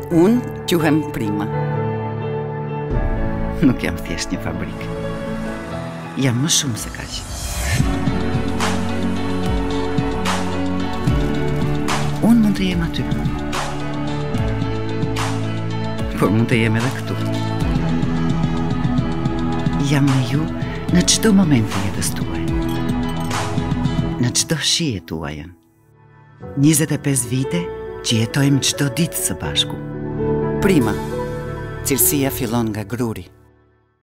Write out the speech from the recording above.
Unë quhem Prima. Nuk jam thjesht një fabrikë. Jam më shumë se kaq. Unë mund të jem aty, por mund të jem edhe këtu. Jam me ju në çdo moment të jetës tuaj. Në çdo shije tuajën. 25 vite që jetojmë çdo ditë së bashku. Prima, cilësia fillon nga gruri.